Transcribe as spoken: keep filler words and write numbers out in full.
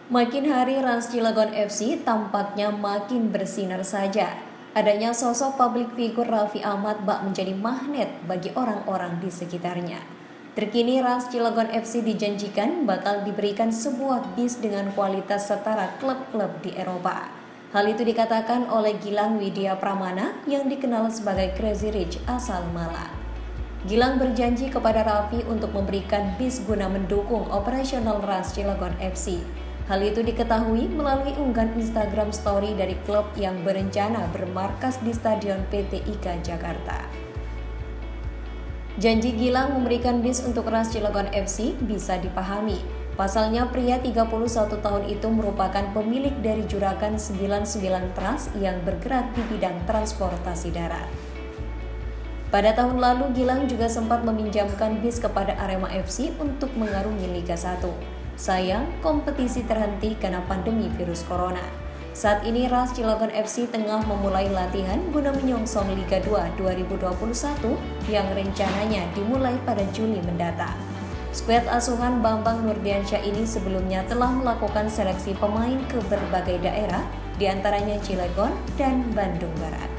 Makin hari Rans Cilegon F C tampaknya makin bersinar saja. Adanya sosok publik figur Raffi Ahmad bak menjadi magnet bagi orang-orang di sekitarnya. Terkini Rans Cilegon F C dijanjikan bakal diberikan sebuah bis dengan kualitas setara klub-klub di Eropa. Hal itu dikatakan oleh Gilang Widya Pramana yang dikenal sebagai Crazy Rich asal Malang. Gilang berjanji kepada Raffi untuk memberikan bis guna mendukung operasional Rans Cilegon F C. Hal itu diketahui melalui unggahan Instagram story dari klub yang berencana bermarkas di Stadion P T I K Jakarta. Janji Gilang memberikan bis untuk Rans Cilegon F C bisa dipahami. Pasalnya pria tiga puluh satu tahun itu merupakan pemilik dari Juragan sembilan puluh sembilan Trans yang bergerak di bidang transportasi darat. Pada tahun lalu Gilang juga sempat meminjamkan bis kepada Arema F C untuk mengarungi Liga satu. Sayang, kompetisi terhenti karena pandemi virus corona. Saat ini Rans Cilegon F C tengah memulai latihan guna menyongsong Liga dua dua ribu dua puluh satu yang rencananya dimulai pada Juli mendatang. Skuad asuhan Bambang Nurdiansyah ini sebelumnya telah melakukan seleksi pemain ke berbagai daerah, diantaranya Cilegon dan Bandung Barat.